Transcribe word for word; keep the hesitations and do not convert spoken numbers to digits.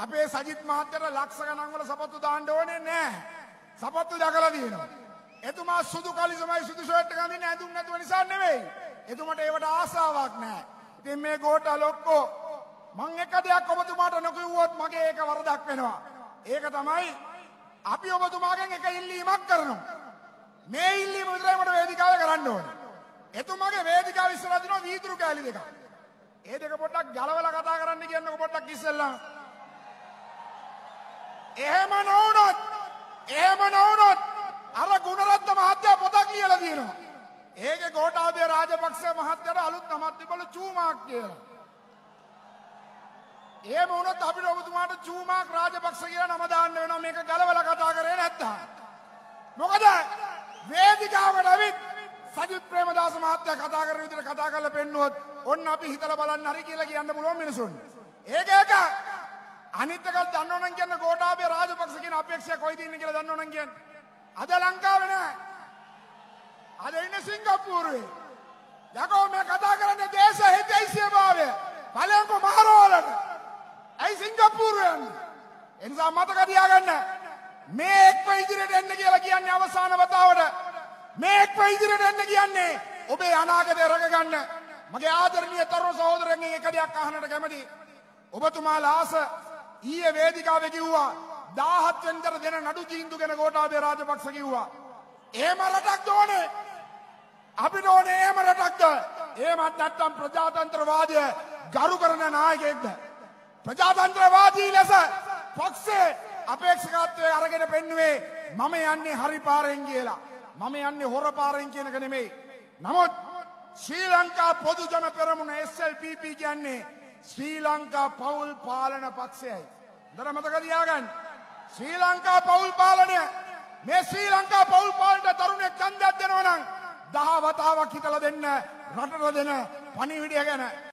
අපේ සජිත් මහත්තයට ලක්ෂ ගණන් වල සපත්තු දාන්න ඕනේ නැහැ. සපත්තු දැකලා දිනනවා. එතුමා සුදු කලිසමයි සුදු ෂර්ට් එක අඳින්නේ ඇඳුම් නැතුව නිසා නෙවෙයි. එතුමාට ඒවට ආසාවක් නැහැ. ඉතින් මේ ගෝඨා ලොක්කෝ මං එක දෙයක් ඔබතුමාට නොකියුවොත් මගේ ඒක වරදක් වෙනවා. ඒක තමයි අපි ඔබතුමාගෙන් එක ඉල්ලීමක් කරනවා. මේ ඉල්ලීම විතරයි මට වේදිකාවේ කරන්න ඕනේ. එතුමාගේ වේදිකාව ඉස්සරහ දිනවා වීදුරු කෑලි දෙකක්. ඒ දෙක පොඩ්ඩක් ගලවලා කතා කරන්න කියන්නකො පොඩ්ඩක් ඉස්සෙල්ලා. එහෙම නොවුනොත් එහෙම නොවුනොත් අර ගුණරත්න මහත්තයා පොතක් ලියලා තියෙනවා. ඒකේ ගෝඨාභය රාජපක්ෂ මහත්තයාට අලුත් නමක් තිබ්බලු චූමාක් කියලා. එහෙම වුණොත් අපිට ඔබතුමාට චූමාක් රාජපක්ෂ කියලා නම දාන්න වෙනවා මේක ගලවලා කතා කරේ නැත්තම්. මොකද වේදිකාවට ඇවිත් සජිත් ප්‍රේමදාස මහත්තයා කතා කරන විදිහට කතා කරලා පෙන්නුවොත් ඔන්න අපි හිතලා බලන්න හරි කියලා කියන්න පුළුවන් මිනිසුන්. ඒක ඒක අනිත් එකක් දන්නවනම් කියන්න ගෝඨාභය රාජපක්ෂ කියන අපේක්ෂා කොයිද ඉන්නේ කියලා දන්නවනම් කියන්න. අද ලංකාවේ නෑ. අද ඉන්නේ සිංගප්පූරුවේ. යකෝ මේ කතා කරන්නේ දේශ හිතයිසියභාවය. බලයන්කෝ මහරෝලට. ඇයි සිංගප්පූරුවේ යන්නේ? එනිසා මතක තියාගන්න. මේ එක්ව ඉදිරියට එන්න කියලා කියන්නේ අවසාන වතාවට. මේ එක්ව ඉදිරියට එන්න කියන්නේ ඔබේ අනාගතය රැකගන්න. මගේ ආදරණීය තරුණ සහෝදරයන්ගෙන් එක දෙයක් අහන්නට කැමතියි. ඔබතුමාලා ආස ඊයේ වේදිකාවේ කිව්වා දාහත් වෙනිදාට දෙන නඩු තීන්දු ගැන ගෝඨාභය රාජපක්ෂ කිව්වා. එහෙම රටක් ඕනේ. අපිට ඕනේ එහෙම රටක්ද? එහෙමත් නැත්නම් ප්‍රජාතන්ත්‍රවාදය ගරු කරන නායකයෙක්ද? ප්‍රජාතන්ත්‍රවාදී ලෙස පක්ෂේ අපේක්ෂකත්වයේ අරගෙන පෙන්නුවේ මම යන්නේ හරි පාරෙන් කියලා. මම යන්නේ හොර පාරෙන් කියන එක නෙමෙයි. නමුත් ශ්‍රී ලංකා පොදු ජන පෙරමුණ එස් එල් පී පී කියන්නේ ශ්‍රී ලංකා පෞල් පාලන පක්ෂයයි. දර මතක තියාගන්න. ශ්‍රී ලංකා පෞල් පාලනය මේ ශ්‍රී ලංකා පෞල් පාලනට තරුණයෙක් ඡන්දයක් දෙනවා නම් දහ වතාවක් හිතලා දෙන්න රටට දෙන පණිවිඩය ගැන